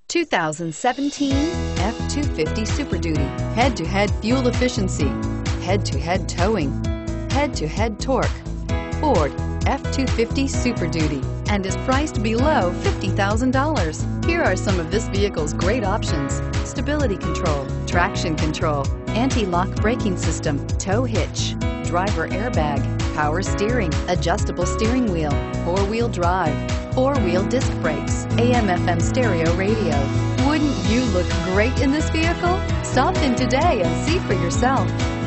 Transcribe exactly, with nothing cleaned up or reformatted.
two thousand seventeen F two fifty Super Duty. Head-to-head fuel efficiency, head-to-head towing, head-to-head torque. Ford F two fifty Super Duty, and is priced below fifty thousand dollars. Here are some of this vehicle's great options: stability control, traction control, anti-lock braking system, tow hitch, driver airbag, power steering, adjustable steering wheel, four-wheel drive, four-wheel disc brakes, A M F M stereo radio. Wouldn't you look great in this vehicle? Stop in today and see for yourself.